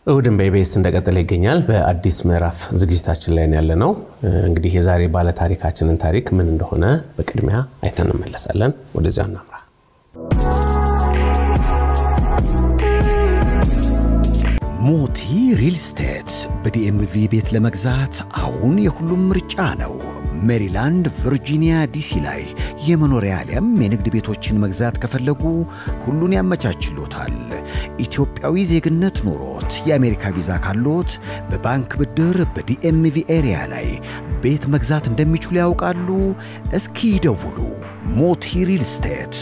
እሁድን በኢቢኤስ እንደቀጠለ ይገኛል በአዲስ ምዕራፍ ዝግጅታችን ላይ ያለነው እንግዲህ የዛሬ ባለ ታሪካችንን ታሪክ ምን እንደሆነ በቅድሚያ አይተን እንመለሳለን ወደዚያው እናምራ ሞቲ ሪል ስቴት በዲኤምቪ ቤት ለመግዛት አሁን የሁሉም ምርጫ ነው ሜሪላንድ ቨርጂኒያ ዲሲ ላይ የመኖሪያ ዓለም የንግድ ቤቶችን መግዛት ከፈለጉ ሁሉን ያመቻችሎታል ኢትዮጵያዊ ዜግነት ኖሮት የአሜሪካ ቪዛ ካሎት በባንክ ብድር በዲኤምቪ ኤሪያ ላይ ቤት መግዛት እንደሚችሉ ያውቃሉ እስኪ ይደውሉ ሞቲ ሪል ስቴት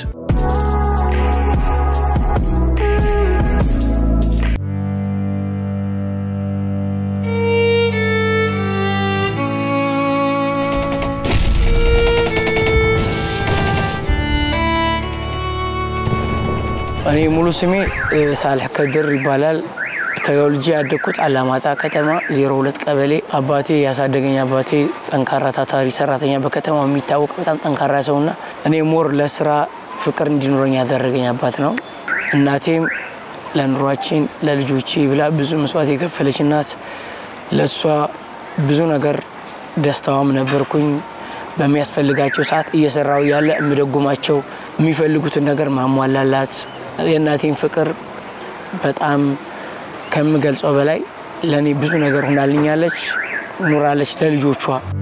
እኔ ሙሉ ስሜ ሳልህ ከድር ይባላል ተወልጄ ያደኩት አላማጣ ከተማ 02 ቀበሌ አባቴ ያሳደገኝ አባቴ ጠንካራ ታታሪ ሰራተኛ በከተማው የሚታወቅ በጣም ጠንካራ ሰውና እኔ ሞር ለስራ ፍቅር እንዲኖረኝ ያደረገኝ አባት ነው እናቴም ለኑሯችን ለልጆቼ ብላ ብዙ መስዋዕት የከፈለች እናት ለሷ ብዙ ነገር ደስታዋም ነበርኩኝ በሚያስፈልጋቸው ሰዓት እየሰራው ያለ እምደጉማቸው የሚፈልጉት ነገር ማሟላላት የእናቴን ፍቅር በጣም ከምገልጸው በላይ ለኔ ብዙ ነገር ሆናልኛለች ኑራለች ለልጆቿ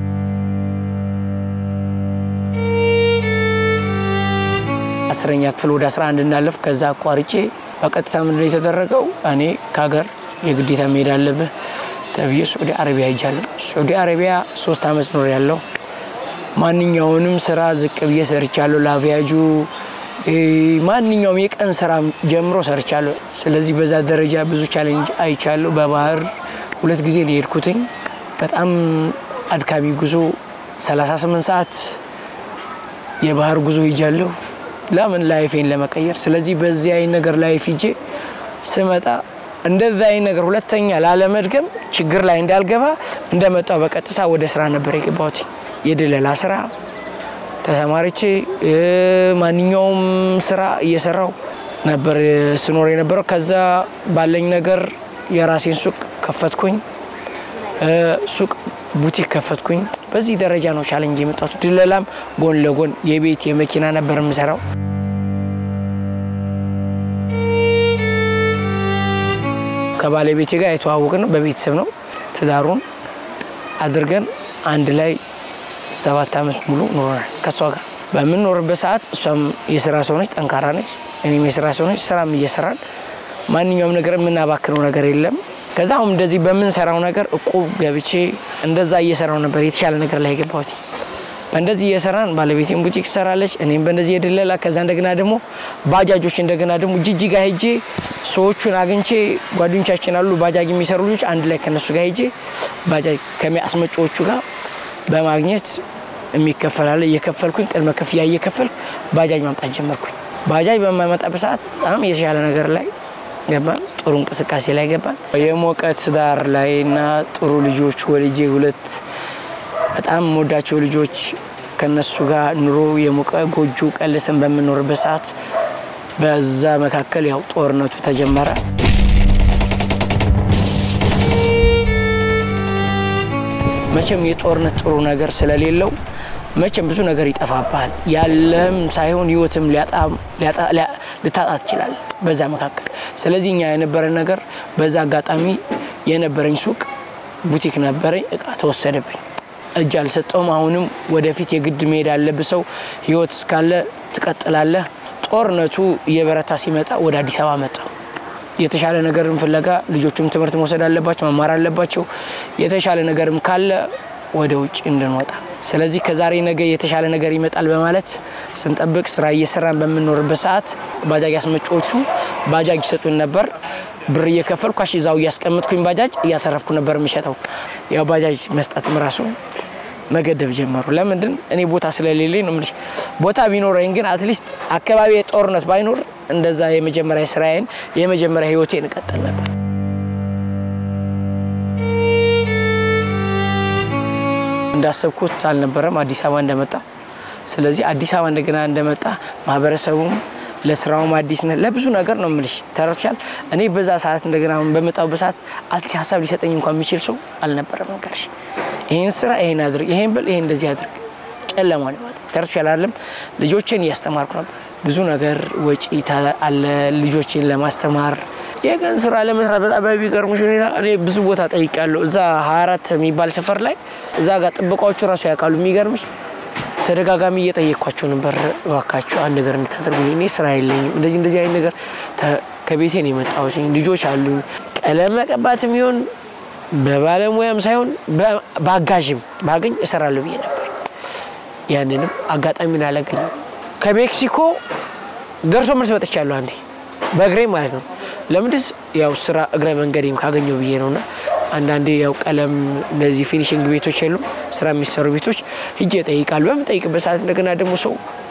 አስረኛ ክፍል ወደ 11 እንዳለፍ ከዛ አቋርጬ በቀጥታ ምን ላይ ተደረገው እኔ ካገር የግዴታ መሄድ አለብህ ተብዬ ሳዑዲ አረቢያ ሄጃለሁ ሳዑዲ አረቢያ 3 አመት ኖር ያለው ማንኛውንም ስራ ዝቅ ብዬ ሰርቻለሁ ላቪያጁ ማንኛውም የቀን ስራ ጀምሮ ሰርቻለሁ ስለዚህ በዛ ደረጃ ብዙ ቻሌንጅ አይቻለሁ በባህር ሁለት ጊዜ ነው የሄድኩትኝ በጣም አድካሚ ጉዞ 38 ሰዓት የባህር ጉዞ ይጃለሁ ለምን ላይፌን ለመቀየር ስለዚህ በዚህ አይ ነገር ላይፍ ይጄ ስመጣ እንደዛ አይ ነገር ሁለተኛ ላለመድገም ችግር ላይ እንዳልገባ እንደመጣው በቀጥታ ወደ ስራ ነበር የገባሁት የድለላ ስራ ተሰማርቼ ማንኛውም ስራ እየሰራው ነበር ስኖር የነበረው ከዛ ባለኝ ነገር የራሴን ሱቅ ከፈትኩኝ ሱቅ ቡቲክ ከፈትኩኝ በዚህ ደረጃ ነው ቻሌንጅ የመጣው ድለላም ጎን ለጎን የቤት የመኪና ነበር የምሰራው ከባለቤቴ ጋር የተዋወቅነው በቤተሰብ ነው ትዳሩን አድርገን አንድ ላይ 7 አመት ሙሉ ኖረናል ከሷ ጋር በምን ኖርበት ሰዓት እሷም የሥራ ሰው ነች ጠንካራ ነች እኔም የሥራ ሰው ነኝ ስራም እየሰራን ማንኛውም ነገር ምናባክነው ነገር የለም ከዛም እንደዚህ በምን ሰራው ነገር እቁብ ገብቼ እንደዛ እየሰራው ነበር የተሻለ ነገር ላይ ገባሁት በእንደዚህ እየሰራን ባለቤቴም ቡቲክ ሰራለች እኔም በእንደዚህ የድለላ ከዛ እንደገና ደግሞ ባጃጆች እንደገና ደግሞ ጂጂጋ ሄጄ ሰዎቹን አግኝቼ ጓደኞቻችን አሉ ባጃጅ የሚሰሩ ልጆች አንድ ላይ ከነሱ ጋር ሄጄ ባጃጅ ከሚያስመጪዎቹ ጋር በማግኘት የሚከፈላል የከፈልኩኝ ቅድመ ክፍያ እየከፈል ባጃጅ ማምጣት ጀመርኩኝ ባጃጅ በማመጣበት ሰዓት በጣም የተሻለ ነገር ላይ ገባን ጥሩ እንቅስቃሴ ላይ ገባን የሞቀት ዳር ላይና ጥሩ ልጆች ወልጄ ሁለት በጣም ሞዳቸው ልጆች ከነሱ ጋር ኑሮ የሞቀ ጎጆ ቀልሰን በመኖርበት ሰዓት በዛ መካከል ያው ጦርነቱ ተጀመረ መቼም የጦርነት ጥሩ ነገር ስለሌለው መቼም ብዙ ነገር ይጠፋባል ያለም ሳይሆን ህይወትም ሊያጣ ይችላል በዛ መካከል ስለዚህኛ የነበረ ነገር በዛ አጋጣሚ የነበረኝ ሱቅ ቡቲክ ነበረኝ እቃ ተወሰደብኝ እጅ አልሰጠውም አሁንም ወደፊት የግድ መሄድ አለብሰው ህይወት እስካለ ተቀጥላለ ጦርነቱ የበረታ ሲመጣ ወደ አዲስ አበባ መጣ የተሻለ ነገርም ፍለጋ ልጆቹም ትምህርት መውሰድ አለባቸው መማር አለባቸው የተሻለ ነገርም ካለ ወደ ውጭ እንድንወጣ ስለዚህ ከዛሬ ነገ የተሻለ ነገር ይመጣል በማለት ስንጠብቅ ስራ እየሰራን በመኖርበት ሰዓት ባጃጅ አስመጪዎቹ ባጃጅ ይሰጡን ነበር ብር እየከፈልኩ አሽዛው ያስቀምጥኩኝ ባጃጅ እያተረፍኩ ነበር የምሸጠው ያው ባጃጅ መስጠትም ራሱ መገደብ ጀመሩ ለምንድን እኔ ቦታ ስለሌለኝ ነው ማለት ቦታ ቢኖረኝ ግን አትሊስት አካባቢ ጦርነት ባይኖር እንደዛ የመጀመሪያ ስራዬን የመጀመሪያ ህይወቴን ቀጥል ነበር እንዳሰብኩት አልነበረም አዲስ አበባ እንደመጣ ስለዚህ አዲስ አበባ እንደገና እንደመጣ ማህበረሰቡም ለስራውም አዲስ ነህ ለብዙ ነገር ነው የምልሽ ተረድቻል እኔ በዛ ሰዓት እንደገና በመጣው በሰዓት አጥቂ ሐሳብ ሊሰጠኝ እንኳን የሚችል ሰው አልነበረም ነገርሽ ይሄን ስራ ይሄን አድርግ ይሄን በል ይሄን እንደዚህ አድርግ ጨለማ ነው ማለት ተረድቻል አይደለም ልጆችን ያስተማርኩ ነበር ብዙ ነገር ወጪ አለ ልጆችን ለማስተማር የቀን ስራ ለመስራት በጣም በሚገርምሽ ሁኔታ እኔ ብዙ ቦታ ጠይቃለሁ እዛ 24 የሚባል ሰፈር ላይ እዛ ጋር ጥበቃዎቹ ራሱ ያውቃሉ የሚገርምሽ ተደጋጋሚ እየጠየቅኳቸው ነበር ዋካቸው አንድ ነገር እንድታደርጉልኝ እኔ ስራ የለኝም እንደዚህ አይነት ነገር ከቤቴ ነው የመጣሁት ልጆች አሉ ቀለም መቀባትም ይሁን በባለሙያም ሳይሆን ባጋዥም ባገኝ እሰራለሁ ብዬ ነበር ያንንም አጋጣሚውን አላገኘም ከሜክሲኮ ደርሶ መልስ መጥቻለሁ አንዴ በእግሬ ማለት ነው ለምንድስ ያው ስራ እግረ መንገዴም ካገኘው ብዬ ነውና አንዳንዴ ያው ቀለም እንደዚህ ፊኒሺንግ ቤቶች የሉም ስራ የሚሰሩ ቤቶች ሂጄ ጠይቃለሁ በመጠይቅበት ሰዓት እንደገና ደግሞ ሰው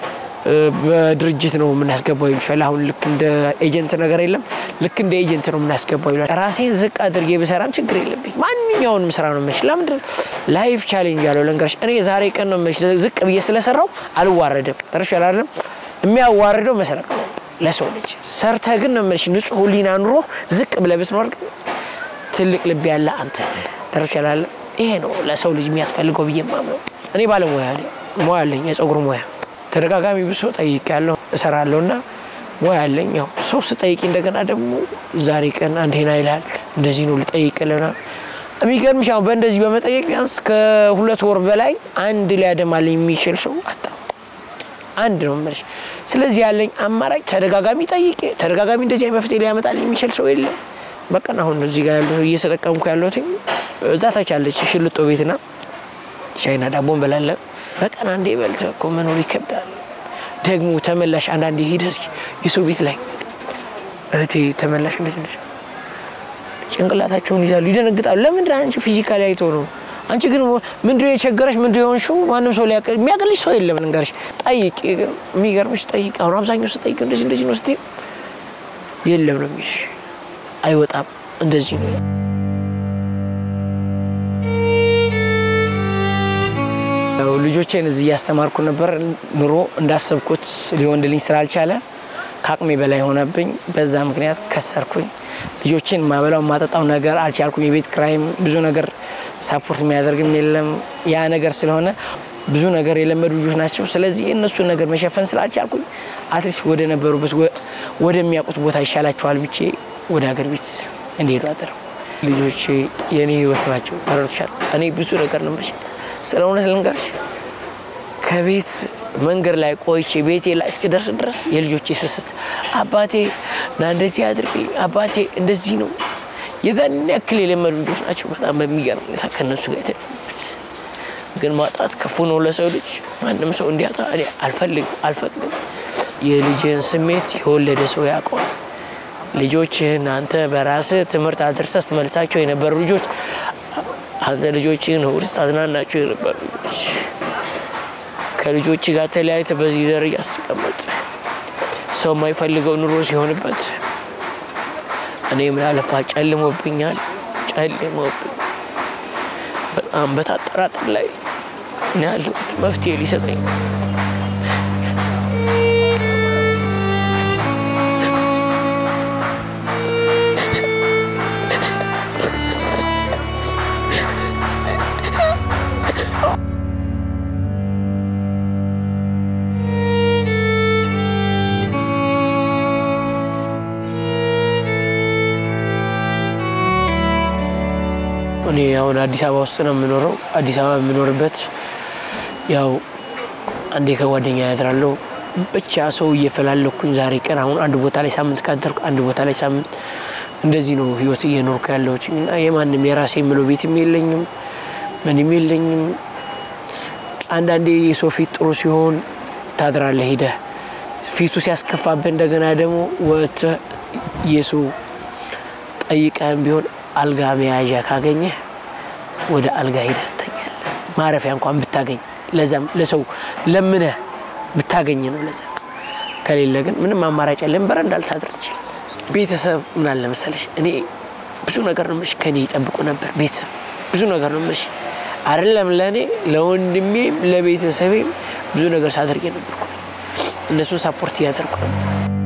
በድርጅት ነው የምናስገባው ይችላል አሁን ልክ እንደ ኤጀንት ነገር የለም ልክ እንደ ኤጀንት ነው የምናስገባው ይላል ራሴን ዝቅ አድርጌ በሰራም ችግር የለብኝ ማንኛውንም ስራ ነው መሽ ለምን ላይፍ ቻሌንጅ ያለው ለንገርሽ እኔ ዛሬ ቀን ነው መሽ ዝቅ ብዬ ስለሰራው አልዋረደም ተርሻል አይደለም የሚያዋርደው መስረቅ ነው ለሰው ልጅ ሰርተ ግን ነው መሽ ንጹህ ሊና ኑሮ ዝቅ ብለህ ብትኖር ትልቅ ልብ ያለ አንተ ተርሻል አይደለም ይሄ ነው ለሰው ልጅ የሚያስፈልገው ብዬ ማምነው እኔ ባለሙያ አለኝ የፀጉር ሙያ ተደጋጋሚ ብሶ ጠይቄያለሁ እሰራለሁና ሙያ አለኝ ያው ሰው ስጠይቅ እንደገና ደግሞ ዛሬ ቀን አንዴና ይላል እንደዚህ ነው ልጠይቅልና የሚገርምሽ ያው በእንደዚህ በመጠየቅ ቢያንስ ከሁለት ወር በላይ አንድ ሊያደማል የሚችል ሰው አጣ አንድ ነው ማለት ስለዚህ ያለኝ አማራጭ ተደጋጋሚ ጠይቄ ተደጋጋሚ እንደዚህ መፍትሄ ሊያመጣል የሚችል ሰው የለም በቃ አሁን እዚህ ጋር ያለው እየተጠቀምኩ ያለሁት እዛ ታቻለች ሽልጦ ቤትና ሻይና ዳቦን በላለን በቀን አንዴ በልተ ኮመኖሪ ይከብዳል ደግሞ ተመላሽ አንዳንዴ ሄደስ የሰው ቤት ላይ እቴ ተመላሽ እንደዚህ ጭንቅላታቸውን ይዛሉ ይደነግጣሉ ለምን አንቺ ፊዚካሊ አይቶ ነው አንቺ ግን ምንድነው የቸገረሽ ምንድነው የሆንሽው ማንም ሰው የሚያቀልሽ ሰው የለም እንጋርሽ ጠይቂ የሚገርምሽ ጠይቂ አሁን አብዛኛው ስጠይቅ እንደዚህ ነው ስትይ የለም ነው የሚልሽ አይወጣም እንደዚህ ነው ልጆቼን እዚህ ያስተማርኩ ነበር ኑሮ እንዳሰብኩት ሊሆንልኝ ስላልቻለ ካቅሜ በላይ ሆነብኝ በዛ ምክንያት ከሰርኩኝ ልጆቼን ማበላው ማጠጣው ነገር አልቻልኩም የቤት ክራይም ብዙ ነገር ሳፖርት የሚያደርግም የለም ያ ነገር ስለሆነ ብዙ ነገር የለመዱ ልጆች ናቸው ስለዚህ እነሱ ነገር መሸፈን ስላልቻልኩኝ አትሊስት ወደ ነበሩበት ወደሚያውቁት ቦታ ይሻላቸዋል ብቻ ወደ ሀገር ቤት እንዲሄዱ አደረኩ ልጆቼ የኔ ህይወት ናቸው ተረድቻለሁ እኔ ብዙ ነገር ነው ማለት ስለሆነ ልንገርሽ ከቤት መንገር ላይ ቆይቼ ቤቴ ላይ እስከደርስ ድረስ የልጆቼ ስስት አባቴ ናንደዚህ አድርግልኝ አባቴ እንደዚህ ነው የዛን ያክል የለመዱ ልጆች ናቸው በጣም በሚገርም ሁኔታ ከነሱ ጋር የተደረጉት ግን ማጣት ከፉ ነው ለሰው ልጅ ማንም ሰው እንዲያጣ እኔ አልፈልግም የልጅን ስሜት የወለደ ሰው ያውቀዋል ልጆችን አንተ በራስ ትምህርት አድርሰህ መልሳቸው የነበሩ ልጆች አንተ ልጆችን ውስጥ አዝናናቸው የነበሩ ልጆች ከልጆች ጋር ተለያይተ በዚህ ደረጃ አስተቀመጥ ሰው የማይፈልገው ኑሮ ሲሆንበት እኔ ምን አለፋ ጨልሞብኛል በጣም በታጠራጥር ላይ ያለው መፍትሄ ሊሰጠኝ እኔ ያው አዲስ አበባ ውስጥ ነው የምኖረው አዲስ አበባ የምኖርበት ያው አንዴ ከጓደኛ ያድራለሁ ብቻ ሰው እየፈላለኩኝ ዛሬ ቀን አሁን አንድ ቦታ ላይ ሳምንት ካደርኩ አንድ ቦታ ላይ ሳምንት እንደዚህ ነው ህይወት እየኖርኩ ያለሁት እና የማንም የራሴ ምለው ቤትም የለኝም ምንም የለኝም አንዳንዴ የሰው ፊት ጥሩ ሲሆን ታድራለህ ሄደ ፊቱ ሲያስከፋብህ እንደገና ደግሞ ወጥ የሰው ጠይቀህም ቢሆን አልጋ መያዣ ካገኘ ወደ አልጋ ሄደህ ተኛለህ ማረፊያ እንኳን ብታገኝ ለዛም ለሰው ለምነ ብታገኝ ነው ለዛ ከሌለ ግን ምንም አማራጭ የለም በረንዳ ልታድር ትችላለህ ቤተሰብ ምን አለ መሰለሽ እኔ ብዙ ነገር ነው ከኔ ይጠብቁ ነበር ቤተሰብ ብዙ ነገር ነው አይደለም ለኔ ለወንድሜም ለቤተሰቤም ብዙ ነገር ሳደርግ ነበር እነሱ ሰፖርት ያደርጉ ነበር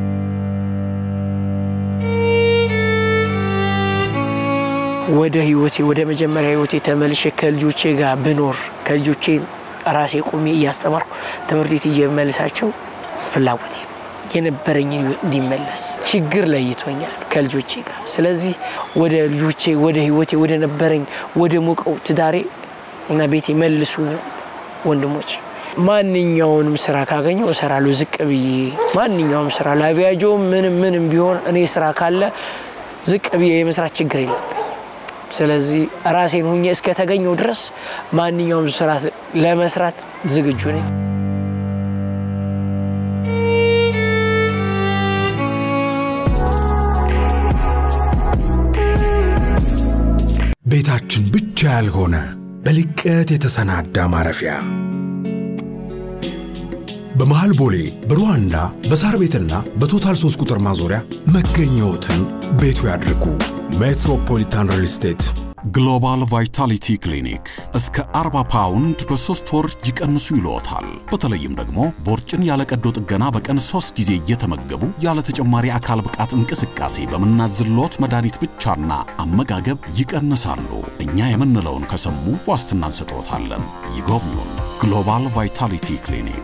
ወደ ህይወቴ ወደ መጀመሪያ ህይወቴ ተመልሼ ከልጆቼ ጋር ብኖር ከልጆቼ ራሴ ቆሜ እያስተማርኩ ትምህርት ቤት እየመልሳቸው ፍላጎቴ የነበረኝ እንዲመለስ ችግር ለይቶኛል ከልጆቼ ጋር ስለዚህ ወደ ልጆቼ ወደ ህይወቴ ወደ ነበረኝ ወደ ሞቀው ትዳሬ እና ቤቴ መልሱ ወንድሞቼ ማንኛውንም ስራ ካገኘው እሰራለሁ ዝቅ ብዬ ማንኛውንም ስራ ላቪያጆ ምንም ቢሆን እኔ ስራ ካለ ዝቅ ብዬ የመስራት ችግር የለም ስለዚህ ራሴን ሆኜ እስከ ተገኘው ድረስ ማንኛውንም ስራ ለመስራት ዝግጁ ነኝ ቤታችን ብቻ ያልሆነ በልቀት የተሰናዳ ማረፊያ በመሃል ቦሌ በሩዋንዳ በሳር ቤትና በቶታል 3 ቁጥር ማዞሪያ መገኘዎትን ቤቱ ያድርጉ ሜትሮፖሊታን ሪል ስቴት ግሎባል ቫይታሊቲ ክሊኒክ እስከ 40 ፓውንድ በ3 ወር ይቀንሱ ይሎታል በተለይም ደግሞ ቦርጭን ያለ ቀዶ ጥገና በቀን 3 ጊዜ እየተመገቡ ያለ ተጨማሪ አካል ብቃት እንቅስቃሴ በመናዝሎት መድኃኒት ብቻና አመጋገብ ይቀንሳሉ እኛ የምንለውን ከሰሙ ዋስትና እንሰጥዎታለን ይጎብኙን ግሎባል ቫይታሊቲ ክሊኒክ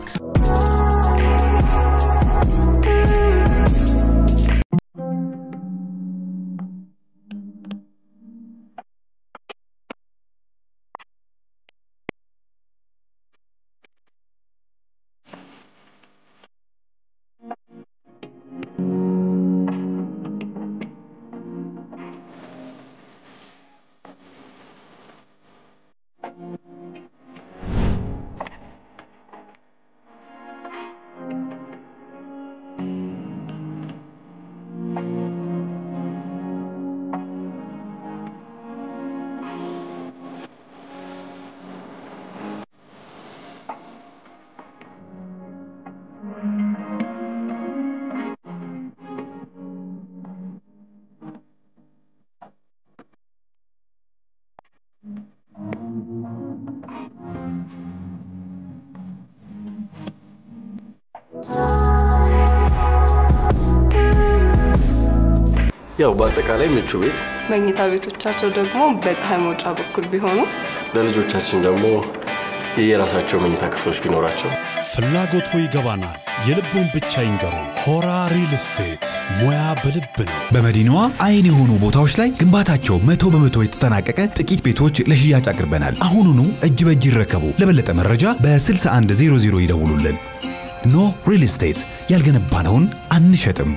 ያው በአጠቃላይ ምቹ ቤት መኝታ ቤቶቻቸው ደግሞ በፀሐይ መውጫ በኩል ቢሆኑ ለልጆቻችን ደግሞ የየራሳቸው መኝታ ክፍሎች ቢኖራቸው ፍላጎቱ ይገባናል የልቡን ብቻ ይንገሩ ሆራ ሪል ስቴት ሙያ በልብ ነው በመዲናዋ አይን የሆኑ ቦታዎች ላይ ግንባታቸው 100% የተጠናቀቀ ጥቂት ቤቶች ለሽያጭ አቅርበናል አሁኑኑ እጅ በእጅ ይረከቡ ለበለጠ መረጃ በ6100 ይደውሉልን ኖ ሪል ስቴት ያልገነባነውን አንሸጥም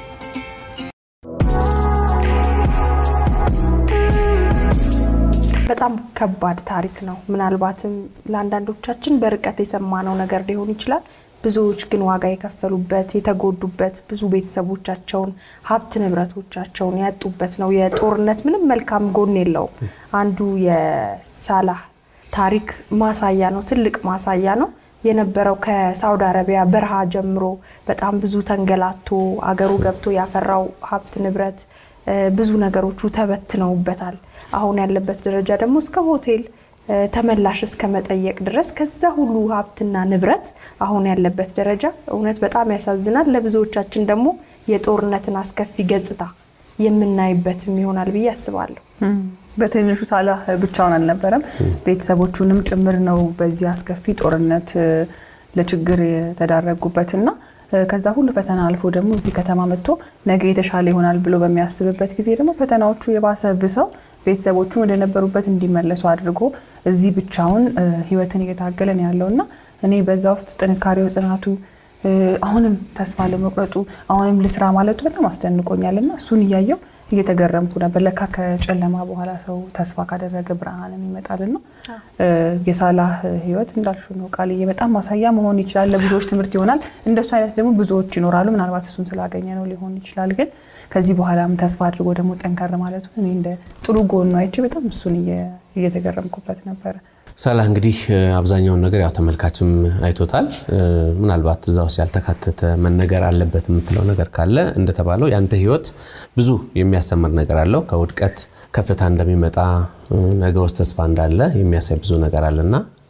በጣም ከባድ ታሪክ ነው ምናልባትም ለአንዳንዶቻችን በርቀት የሰማነው ነገር ሊሆን ይችላል ብዙዎች ግን ዋጋ የከፈሉበት የተጎዱበት ብዙ ቤተሰቦቻቸውን ሀብት ንብረቶቻቸውን ያጡበት ነው የጦርነት ምንም መልካም ጎን የለው አንዱ የሳላህ ታሪክ ማሳያ ነው ትልቅ ማሳያ ነው የነበረው ከሳውዲ አረቢያ በረሃ ጀምሮ በጣም ብዙ ተንገላቶ አገሩ ገብቶ ያፈራው ሀብት ንብረት ብዙ ነገሮቹ ተበትነውበታል አሁን ያለበት ደረጃ ደግሞ እስከ ሆቴል ተመላሽ እስከ መጠየቅ ድረስ ከዛ ሁሉ ሀብትና ንብረት አሁን ያለበት ደረጃ እውነት በጣም ያሳዝናል ለብዙዎቻችን ደግሞ የጦርነትን አስከፊ ገጽታ የምናይበትም ይሆናል ብዬ አስባለሁ በትንሹ ሳላህ ብቻውን አልነበረም ቤተሰቦቹንም ጭምር ነው በዚህ አስከፊ ጦርነት ለችግር ተዳረጉበትና ከዛ ሁሉ ፈተና አልፎ ደግሞ እዚህ ከተማ መጥቶ ነገ የተሻለ ይሆናል ብሎ በሚያስብበት ጊዜ ደግሞ ፈተናዎቹ የባሰብሰው ቤተሰቦቹን ወደ ነበሩበት እንዲመለሱ አድርጎ እዚህ ብቻውን ህይወትን እየታገለን ያለውና እኔ በዛ ውስጥ ጥንካሬው ጽናቱ አሁንም ተስፋ ለመቁረጡ አሁንም ለስራ ማለቱ በጣም አስደንቆኛልና እሱን ያያየው እየተገረምኩ ነበር ለካ ከጨለማ በኋላ ሰው ተስፋ ካደረገ ብርሃንም ይመጣልና የሳላህ ህይወት እንዳልሹ ነው ቃልዬ በጣም ማሳያ መሆን ይችላል ለብዙዎች ትምህርት ይሆናል እንደሱ አይነት ደግሞ ብዙዎች ይኖራሉ ምናልባት እሱን ስላገኘ ነው ሊሆን ይችላል ግን ከዚህ በኋላም ተስፋ አድርጎ ደግሞ ጠንከር ማለቱ እኔ እንደ ጥሩ ጎን ነው አይቼ በጣም እሱን እየተገረምኩበት ነበር ሳላህ እንግዲህ አብዛኛውን ነገር ያው ተመልካችም አይቶታል ምናልባት እዛው ያልተካተተ መነገር አለበት የምትለው ነገር ካለ እንደተባለው ያንተ ህይወት ብዙ የሚያስተምር ነገር አለው ከውድቀት ከፍታ እንደሚመጣ ነገ ውስጥ ተስፋ እንዳለ የሚያሳይ ብዙ ነገር አለና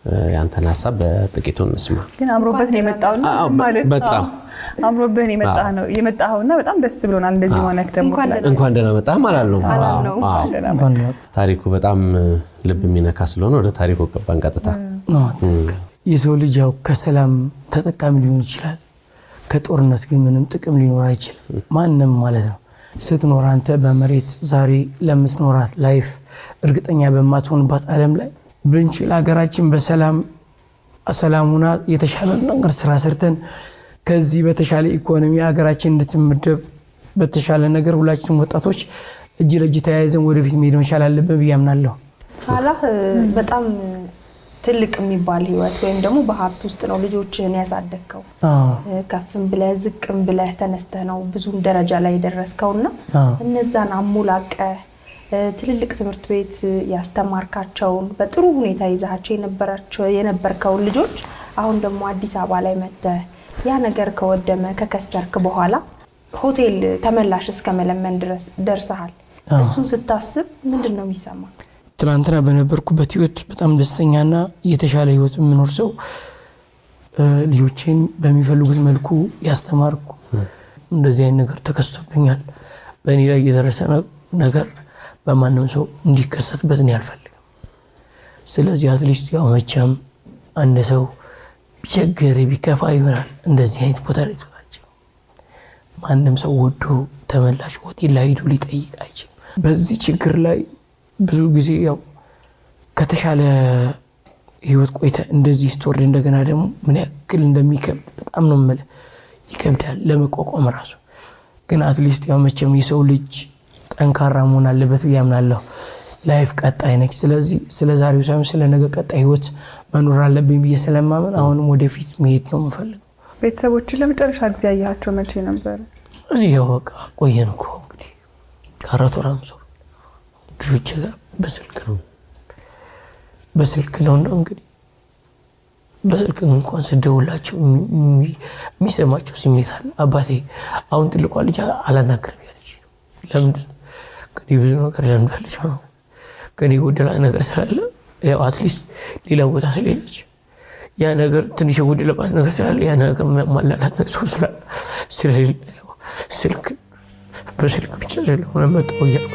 ያንተን ሐሳብ በጥቂቱ እንስማ። ግን አምሮበት ነው የመጣውና ማለት በጣም አምሮበት ነው የመጣውና በጣም ደስ ብሎናል። እንደዚህ ሆነክ ደግሞ እንኳን ደህና መጣህ ማለት ነው። ታሪኩ በጣም ልብ የሚነካ ስለሆነ ወደ ታሪኩ ገባን ቀጥታ። የሰው ልጅ ያው ከሰላም ተጠቃሚ ሊሆን ይችላል፣ ከጦርነት ግን ምንም ጥቅም ሊኖር አይችልም ማንንም ማለት ነው። ስትኖር አንተ በመሬት ዛሬ ለምትኖራት ላይፍ እርግጠኛ በማትሆንባት ዓለም ላይ ብንችል ሀገራችን በሰላሙና የተሻለ ነገር ስራ ሰርተን ከዚህ በተሻለ ኢኮኖሚ ሀገራችን እንድትመደብ በተሻለ ነገር ሁላችንም ወጣቶች እጅ ለእጅ ተያይዘን ወደፊት መሄድ መቻል አለብን ብዬ አምናለሁ። ሳላህ በጣም ትልቅ የሚባል ህይወት ወይም ደግሞ በሀብት ውስጥ ነው ልጆችን ያሳደግከው። ከፍም ብለህ ዝቅም ብለህ ተነስተህ ነው ብዙ ደረጃ ላይ ደረስከውና እነዛን አሞላቀ ትልልቅ ትምህርት ቤት ያስተማርካቸውን በጥሩ ሁኔታ ይዛቸው የነበርከው ልጆች አሁን ደግሞ አዲስ አበባ ላይ መጥተህ ያ ነገር ከወደመ ከከሰርክ በኋላ ሆቴል ተመላሽ እስከ መለመን ድረስ ደርሰሃል። እሱን ስታስብ ምንድነው የሚሰማው? ትናንትና በነበርኩበት ህይወት በጣም ደስተኛና የተሻለ ህይወት የምኖር ሰው ልጆችን በሚፈልጉት መልኩ ያስተማርኩ እንደዚህ አይነት ነገር ተከስቶብኛል። በእኔ ላይ የደረሰ ነገር በማንም ሰው እንዲከሰትበት ነው ያልፈልግም። ስለዚህ አትሊስት ያው መቼም አንድ ሰው ቢቸገር ቢከፋ ይሆናል እንደዚህ አይነት ቦታ ላይ ተዋጭ ማንም ሰው ወዶ ተመላሽ ሆቴል ላይ ሄዶ ሊጠይቅ አይችልም። በዚህ ችግር ላይ ብዙ ጊዜ ያው ከተሻለ ህይወት ቆይታ እንደዚህ ስቶርድ እንደገና ደግሞ ምን ያክል እንደሚከብድ በጣም ነው ማለት ይከብዳል ለመቋቋም ራሱ። ግን አትሊስት ያው መቼም የሰው ልጅ ጠንካራ መሆን አለበት ያምናለሁ። ላይፍ ቀጣይ ነች። ስለዚህ ስለዛሬው ሳይሆን ስለነገ ቀጣይ ህይወት መኖር አለብኝ ብዬ ስለማመን አሁንም ወደፊት መሄድ ነው የምፈልገው። ቤተሰቦችን ለመጨረሻ ጊዜ ያያቸው መቼ ነበር? እኔ ያው በቃ ቆየን እኮ እንግዲህ ከአራት ወር አምስት ወር ልጆቼ ጋር በስልክ ነው እንግዲህ በስልክ እንኳን ስደውላቸው የሚሰማቸው ስሜት አለ። አባቴ አሁን ትልቋ ልጅ አላናገርም ያለች ለምን ከኔ ብዙ ነገር ለምዳለች ነው ከኔ ወደላ ነገር ስላለ ያው አትሊስት ሌላ ቦታ ስለሌለች ያ ነገር ትንሽ ወደለባት ነገር ስላለ ያ ነገር ማላላት ነው ስለሌለ ስልክ በስልክ ብቻ ስለሆነ መጣው ያልኩ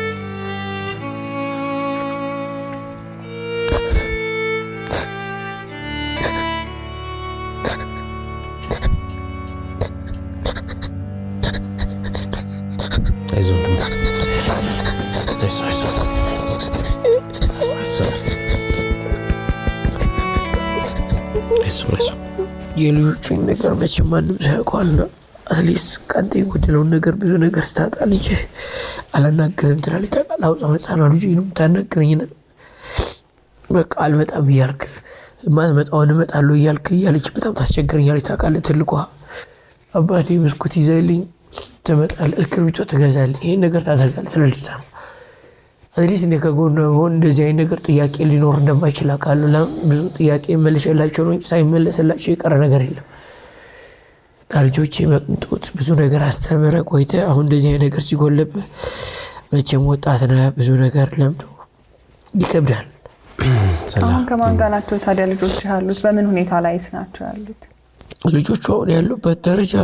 የልጆችን ነገር መቼም ማንም ሳያውቀዋልና አትሊስት ቀንተ የጎደለውን ነገር ብዙ ነገር ስታጣ ልጅ አላናገርም ትላለች። ታውቃለህ አሁን ህፃኗ ልጅ ነው የምታናግረኝና በቃ አልመጣም እያልክ ማትመጣውን እመጣለሁ እያለች በጣም ታስቸግረኛለች። ታውቃለህ ትልቋ አባቴ ብስኩት ይዘህልኝ ትመጣለህ፣ እስክሪብቶ ትገዛለህ፣ ይሄን ነገር ታደርጋለህ ትላለች። አትሊስት እኔ ከጎን ሆን እንደዚህ አይነት ነገር ጥያቄ ሊኖር እንደማይችል አውቃለሁ። ብዙ ጥያቄ መልሼላቸው ነው ሳይመለስላቸው የቀረ ነገር የለም። ልጆቼ መቅንጦት ብዙ ነገር አስተምረ ቆይተ አሁን እንደዚህ አይነት ነገር ሲጎልብህ መቼም ወጣት ነህ ብዙ ነገር ለምዶ ይከብዳል። አሁን ከማን ጋር ናቸው ታዲያ ልጆች ያሉት? በምን ሁኔታ ላይስ ናቸው ያሉት? ልጆቹ አሁን ያሉበት ደረጃ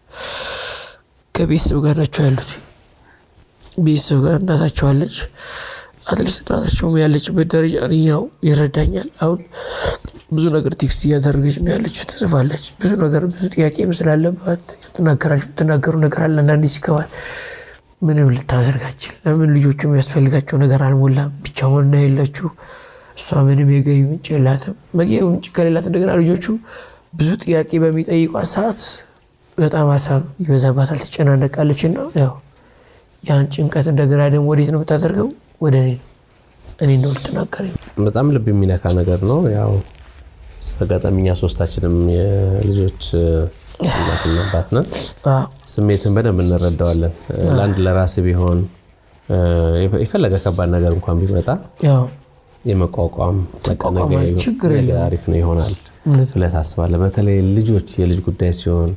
ከቤተሰብ ጋር ናቸው ያሉት። ቤተሰብ ጋር እናታቸው አለች። አትሊስት እናታቸውም ያለችበት ደረጃ ያው ይረዳኛል። አሁን ብዙ ነገር ቴክስት እያደረገች ነው ያለችው፣ ትጽፋለች። ብዙ ነገር ብዙ ጥያቄ ስላለባት ትናገሩ ነገር አለ። አንዳንዴ ሲከፋት ምንም ልታደርጋችል ለምን ልጆቹ የሚያስፈልጋቸው ነገር አልሞላም ብቻውን ነው ያለችው። እሷ ምንም የገቢ ምንጭ የላትም። የገቢ ምንጭ ከሌላት እንደገና ልጆቹ ብዙ ጥያቄ በሚጠይቋት ሰዓት በጣም ሀሳብ ይበዛባታል፣ ትጨናነቃለችና ያው ያን ጭንቀት እንደገና ደግሞ ወዴት ነው የምታደርገው? ወደ እኔ ነው ልትናገረኝ። በጣም ልብ የሚነካ ነገር ነው። ያው በአጋጣሚኛ ሶስታችንም የልጆች እናትና አባት ነን። ስሜትን በደንብ እንረዳዋለን። ለአንድ ለራስ ቢሆን የፈለገ ከባድ ነገር እንኳን ቢመጣ ያው የመቋቋም ችግር አሪፍ ነው ይሆናል ብለህ ታስባለህ። በተለይ ልጆች የልጅ ጉዳይ ሲሆን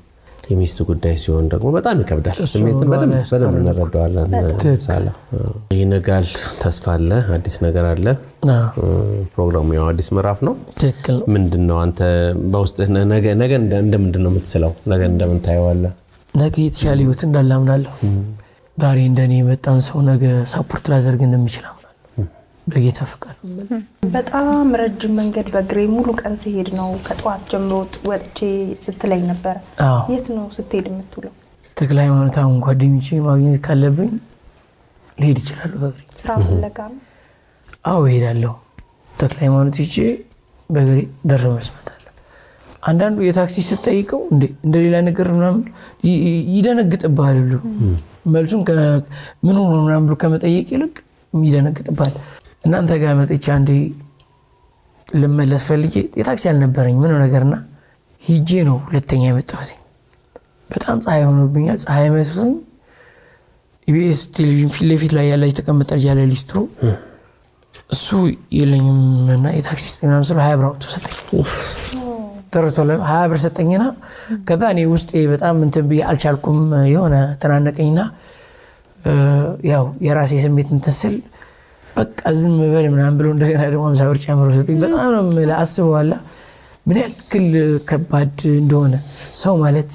የሚስት ጉዳይ ሲሆን ደግሞ በጣም ይከብዳል ስሜትን በደንብ እንረዳዋለን ሳላ ይነጋል ተስፋ አለ አዲስ ነገር አለ ፕሮግራሙ ያው አዲስ ምዕራፍ ነው ትክክል ምንድነው አንተ በውስጥ ነገ እንደምንድነው የምትስለው ነገ እንደምን ታየዋለህ ነገ የተሻለ ህይወት እንዳላምናለሁ ዛሬ እንደኔ የመጣን ሰው ነገ ሰፖርት ላደርግ እንደምችል አምናለሁ በጌታ ፍቃድ በጣም ረጅም መንገድ በእግሬ ሙሉ ቀን ሲሄድ ነው ከጧት ጀምሮ ወጥቼ ስትለኝ ነበር የት ነው ስትሄድ የምትውለው ተክለ ሃይማኖት አሁን ጓደኞቼ ማግኘት ካለብኝ ልሄድ ይችላል በእግሬ ስራ ፍለጋ አዎ እሄዳለሁ ተክለ ሃይማኖት ይቼ በእግሬ ደርሶ መስመት አለ አንዳንዱ የታክሲ ስትጠይቀው እንደሌላ ነገር ምናምን ይደነግጥብሃል ሁሉ መልሱን ምን ሆኖ ምናምን ብሎ ከመጠየቅ ይልቅ ይደነግጥብሃል እናንተ ጋር መጥቼ አንዴ ለመለስ ፈልጌ የታክሲ አልነበረኝ ምን ነገርና ሂጄ ነው ሁለተኛ የመጣሁት በጣም ፀሐይ ሆኖብኛል ፀሐይ መስሎኝ ኢቢኤስ ቴሌቪዥን ፊት ለፊት ላይ ያለ የተቀመጠ ያለ ሊስትሮ እሱ የለኝም እና የታክሲ ስቴና መስሎ 20 ብር አውጥቶ ሰጠኝ ተረቶለ 20 ብር ሰጠኝና ከዛ እኔ ውስጤ በጣም እንትን ብዬ አልቻልኩም የሆነ ተናነቀኝና ያው የራሴ ስሜት እንትስል በቃ ዝም በል ምናምን ብሎ እንደገና ደግሞ 50 ብር ጨምሮ ሰጠኝ በጣም ነው ለአስበዋላ ምን ያክል ከባድ እንደሆነ ሰው ማለት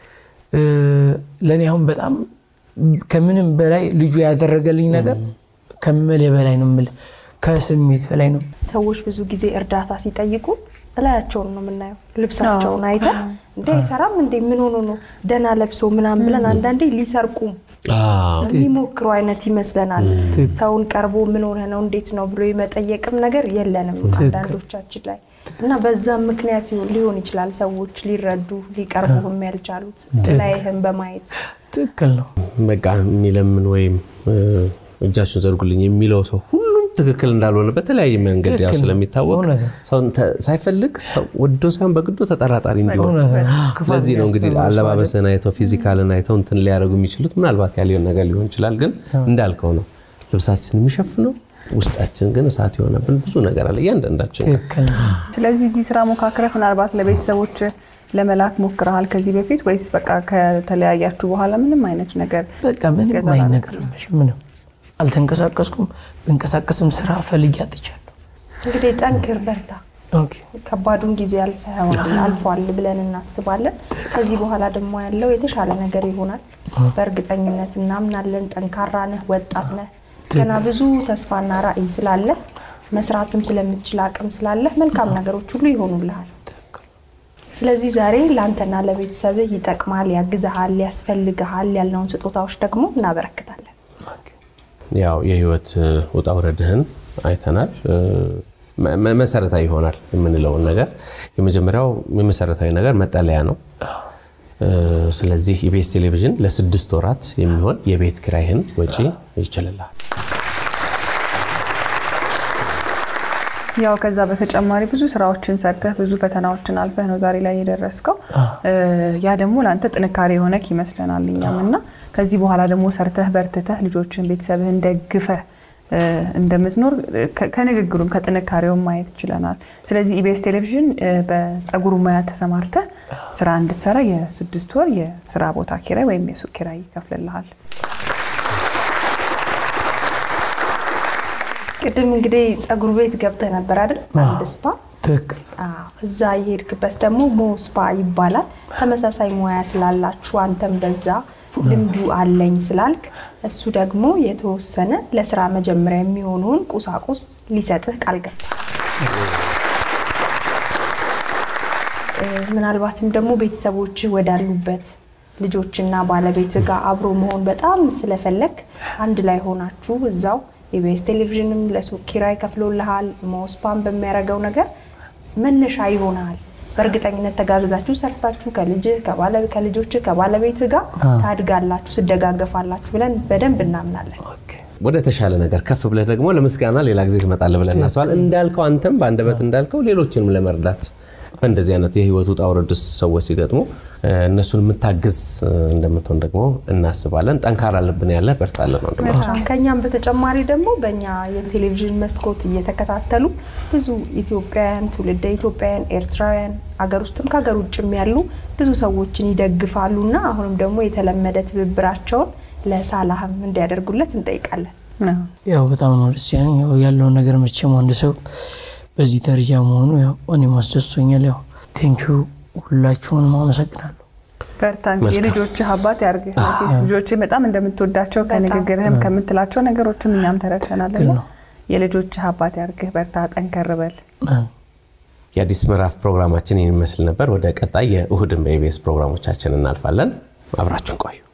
ለኔ አሁን በጣም ከምንም በላይ ልጁ ያደረገልኝ ነገር ከመለ በላይ ነው ማለት ከስሜት በላይ ነው ሰዎች ብዙ ጊዜ እርዳታ ሲጠይቁ እላያቸውን ነው የምናየው ልብሳቸውን አይተን እንዴ ሰራም እንዴ ምን ሆኖ ነው ደና ለብሶ ምናምን ብለን አንዳንዴ ሊሰርቁ ሊሞክሩ አይነት ይመስለናል ሰውን ቀርቦ ምን ሆነ ነው እንዴት ነው ብሎ የመጠየቅም ነገር የለንም አንዳንዶቻችን ላይ እና በዛ ምክንያት ሊሆን ይችላል ሰዎች ሊረዱ ሊቀርቡም ያልቻሉት ላይህም በማየት ትክክል ነው በቃ የሚለምን ወይም እጃችሁን ዘርጉልኝ የሚለው ሰው ሁሉም ትክክል እንዳልሆነ በተለያየ መንገድ ያው ስለሚታወቅ ሰው ሳይፈልግ ሰው ወዶ ሳይሆን በግዶ ተጠራጣሪ እንዲሆን ለዚህ ነው እንግዲህ አለባበስን አይተው ፊዚካልን አይተው እንትን ሊያረጉ የሚችሉት ምናልባት ያለው ነገር ሊሆን ይችላል ግን እንዳልከው ነው ልብሳችን የሚሸፍነው ውስጣችን ግን እሳት የሆነብን ብዙ ነገር አለ ያንዳንዳችን ስለዚህ እዚህ ስራ ሞካክረህ ምናልባት ለቤተሰቦች ለመላክ ሞክረሃል ከዚህ በፊት ወይስ በቃ ከተለያያችሁ በኋላ ምንም አይነት ነገር በቃ ምንም አይነት ነገር ምንም አልተንቀሳቀስኩም እንቀሳቀስም ስራ ፈልጌ አጥቻለሁ እንግዲህ ጠንክር በርታ ኦኬ ከባዱን ጊዜ አልፏል ብለን እናስባለን ከዚህ በኋላ ደግሞ ያለው የተሻለ ነገር ይሆናል በእርግጠኝነት እናምናለን ጠንካራ ነህ ወጣት ነህ ገና ብዙ ተስፋና ራዕይ ስላለ መስራትም ስለምትችል አቅም ስላለ መልካም ነገሮች ሁሉ ይሆኑልሃል ስለዚህ ዛሬ ላንተና ለቤተሰብህ ይጠቅማል ያግዛሃል ያስፈልጋል ያልነውን ስጦታዎች ደግሞ እናበረክታለን ያው የህይወት ወጣ ወረድህን አይተናል መሰረታዊ ይሆናል የምንለው ነገር የመጀመሪያው የመሰረታዊ ነገር መጠለያ ነው ስለዚህ ኢቢኤስ ቴሌቪዥን ለ6 ወራት የሚሆን የቤት ኪራይህን ወጪ ይችላል ያው ከዛ በተጨማሪ ብዙ ስራዎችን ሰርተህ ብዙ ፈተናዎችን አልፈህ ነው ዛሬ ላይ የደረስከው ያ ደግሞ ላንተ ጥንካሬ ሆነክ ይመስለናልኛምና ከዚህ በኋላ ደግሞ ሰርተህ በርትተህ ልጆችን ቤተሰብህን ደግፈህ እንደምትኖር ከንግግሩም ከጥንካሬው ማየት ይችላል ስለዚህ ኢቢኤስ ቴሌቪዥን በፀጉሩ ሙያ ተሰማርተህ ስራ እንድትሰራ የ6 ወር የስራ ቦታ ኪራይ ወይም የሱቅ ኪራይ ይከፍልልሃል ቅድም እንግዲህ ፀጉር ቤት ገብተህ ነበር አይደል አንድ ስፓ ትክክል እዛ ይሄድክበት ደግሞ ሞ ስፓ ይባላል ተመሳሳይ ሙያ ስላላችሁ አንተም በዛ ልምዱ አለኝ ስላልክ እሱ ደግሞ የተወሰነ ለስራ መጀመሪያ የሚሆነውን ቁሳቁስ ሊሰጥህ ቃል ገብቷል ምናልባትም ደግሞ ቤተሰቦች ወዳሉበት ልጆችና ባለቤት ጋር አብሮ መሆን በጣም ስለፈለክ አንድ ላይ ሆናችሁ እዛው ኢቢኤስ ቴሌቪዥንም ለሱቅ ኪራይ ከፍሎልሃል ሞስፓም በሚያረጋው ነገር መነሻ ይሆናል በእርግጠኝነት ተጋግዛችሁ ሰርታችሁ ከልጆች ከባለቤት ጋር ታድጋላችሁ ትደጋገፋላችሁ ብለን በደንብ እናምናለን ወደ ተሻለ ነገር ከፍ ብለህ ደግሞ ለምስጋና ሌላ ጊዜ ትመጣለህ ብለን እናስባለን እንዳልከው አንተም ባንደበት እንዳልከው ሌሎችንም ለመርዳት እንደዚህ አይነት የህይወት ውጣ ውረድ ሰዎች ሲገጥሙ እነሱን የምታግዝ እንደምትሆን ደግሞ እናስባለን። ጠንካራ ልብን ያለ በርታለን ወንድማችን። ከኛም በተጨማሪ ደግሞ በእኛ የቴሌቪዥን መስኮት እየተከታተሉ ብዙ ኢትዮጵያውያን ትውልደ ኢትዮጵያውያን ኤርትራውያን አገር ውስጥም ከሀገር ውጭም ያሉ ብዙ ሰዎችን ይደግፋሉና አሁንም ደግሞ የተለመደ ትብብራቸውን ለሳላህም እንዲያደርጉለት እንጠይቃለን። ያው በጣም ነው ደስ ያለው ነገር መቼም አንድ ሰው በዚህ ደረጃ መሆኑ ያው እኔ ማስደስቶኛል። ያው ቴንኪዩ ሁላችሁንም አመሰግናለሁ። በርታን የልጆች አባት ያርግ። ልጆች በጣም እንደምትወዳቸው ከንግግርህም ከምትላቸው ነገሮችም እኛም ተረድተናልና የልጆች አባት ያርግ። በርታ፣ ጠንከር በል። የአዲስ ምዕራፍ ፕሮግራማችን ይመስል ነበር። ወደ ቀጣይ የእሁድን በኢቢኤስ ፕሮግራሞቻችን እናልፋለን። አብራችሁን ቆዩ።